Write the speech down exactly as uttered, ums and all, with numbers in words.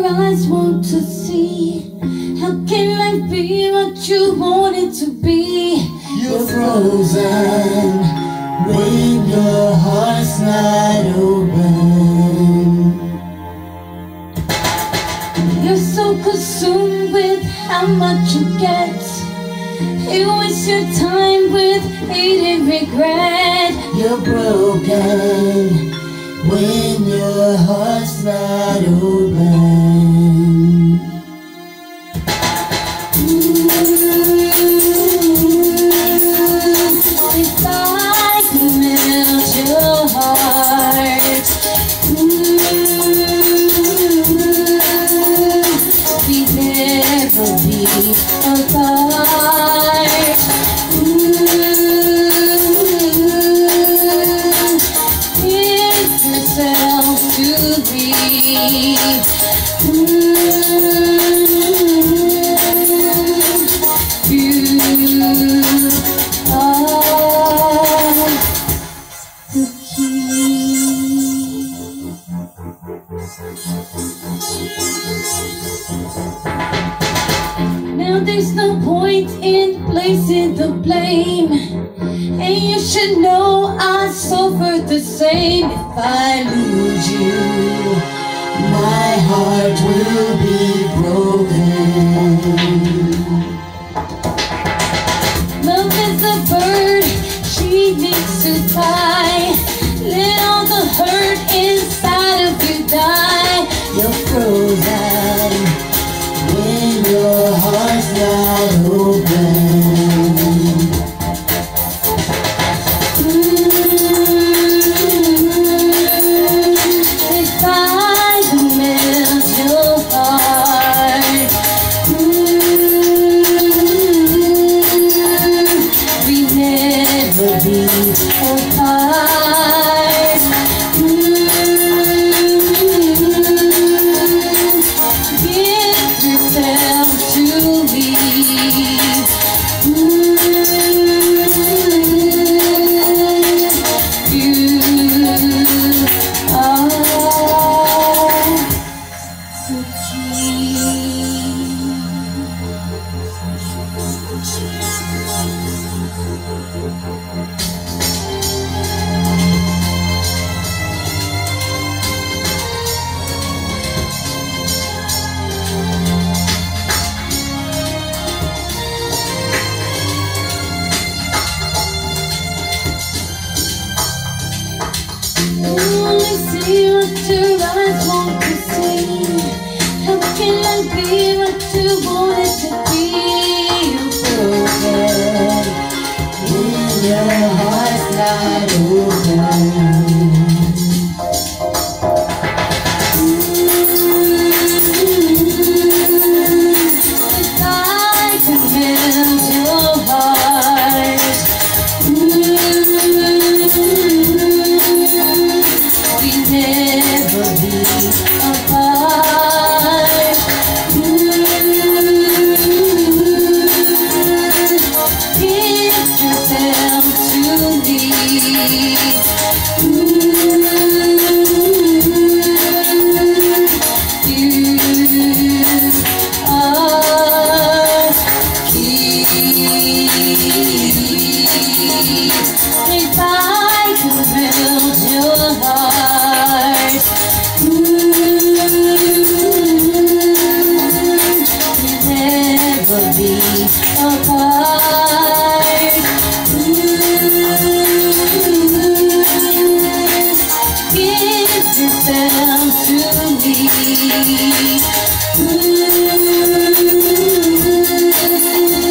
eyes want to see. How can life be what you want it to be? You're frozen when your heart's not open. You're so consumed with how much you get. You waste your time with hate and regret. You're broken when your heart's not open. If I could melt your heart, we'd never be apart. Give yourself to me. Now there's no point in placing the blame, and you should know I suffer the same. If I lose you, my heart will be broken. Love is a bird, she needs to fly. Let all the hurt inside of you die. You're frozen when your heart's not open. If I could melt your heart, we'd never be apart. Give yourself to me. You are the key. Only see what your eyes want to see. How can I be what you want it to be? You're broken When your heart's not open. If I could melt your heart, we'd never be apart. Give yourself to me. You are key. If I could melt your heart, we'd never be apart. Give yourself to me.